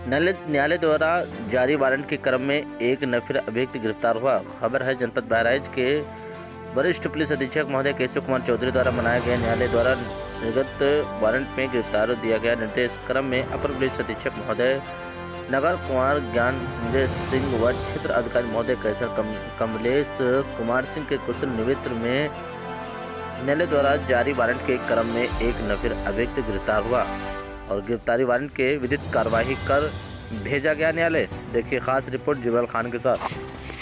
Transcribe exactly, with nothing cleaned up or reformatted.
न्यायालय न्यायालय द्वारा जारी वारंट के क्रम में एक नफिर अभियुक्त गिरफ्तार हुआ। खबर है जनपद बहराइच के वरिष्ठ पुलिस अधीक्षक महोदय केशव कुमार चौधरी द्वारा मनाया गया न्यायालय द्वारा निर्गत वारंट में गिरफ्तार दिया गया निर्देश क्रम में अपर पुलिस अधीक्षक महोदय नगर कुमार ज्ञान संजय सिंह व क्षेत्र अधिकारी महोदय कैसर कम, कमलेश कुमार सिंह के कुशल निमित्त में न्यायालय द्वारा जारी वारंट के क्रम में एक नफिर अभियुक्त गिरफ्तार हुआ और गिरफ्तारी वारंट के विधिक कार्यवाही कर भेजा गया न्यायालय। देखिए खास रिपोर्ट जुबैल खान के साथ।